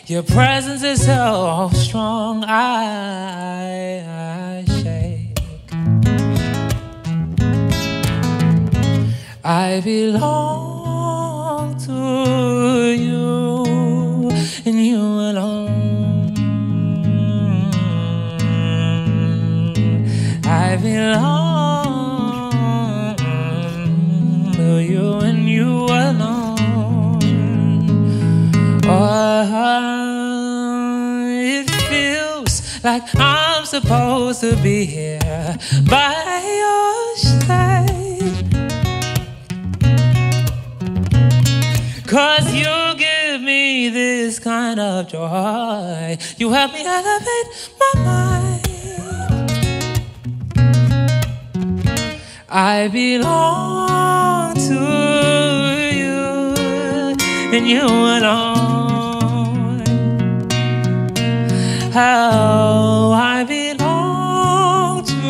Your presence is so strong, I shake. I belong to you and you alone. I belong to you and you alone. It feels like I'm supposed to be here by your side, 'cause you give me this kind of joy. You help me elevate my mind. I belong to you and you alone. How I belong to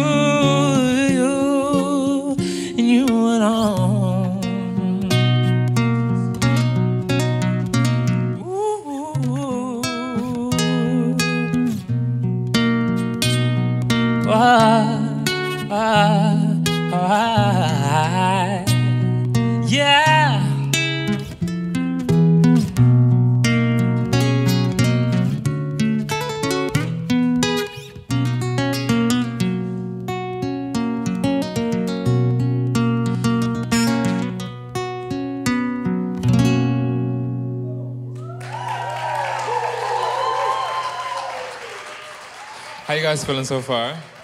you and you alone. Ooh. Yeah. How you guys feeling so far?